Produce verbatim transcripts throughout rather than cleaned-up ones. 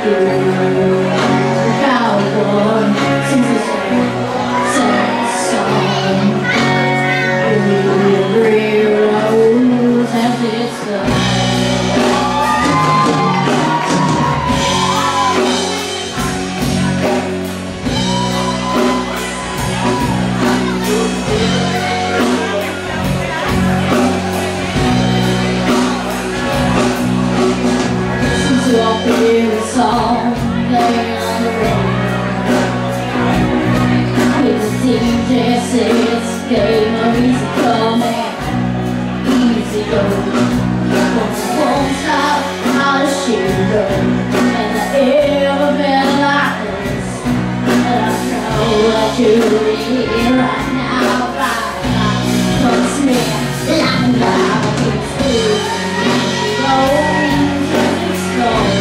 It's game of easy coming, easy go. Won't stop how to shoot go. And I ever been like this. And I know that you're here right now. Right now, puts me like now. It's good. Going to explode.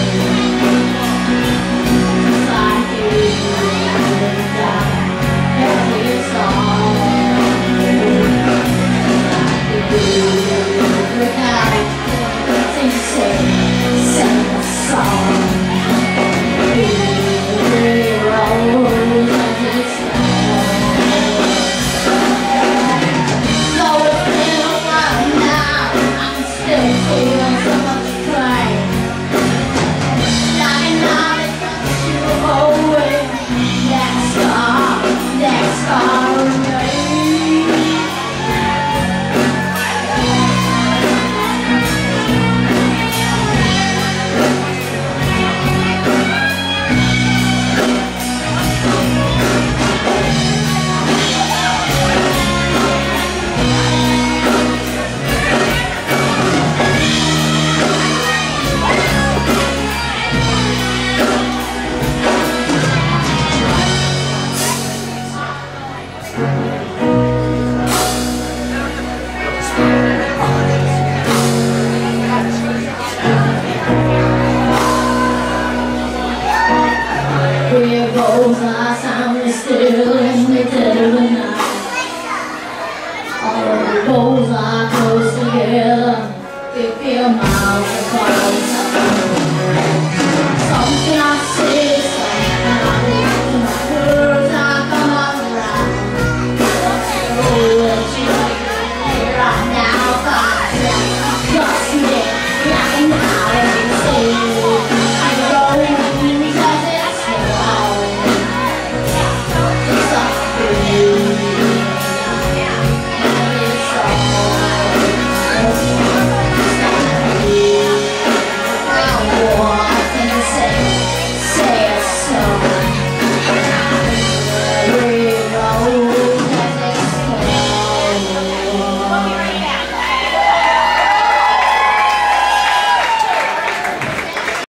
It's like you die. It's all. Here goes our sound is still in the dead of the night. All the bones are close together. If your mouth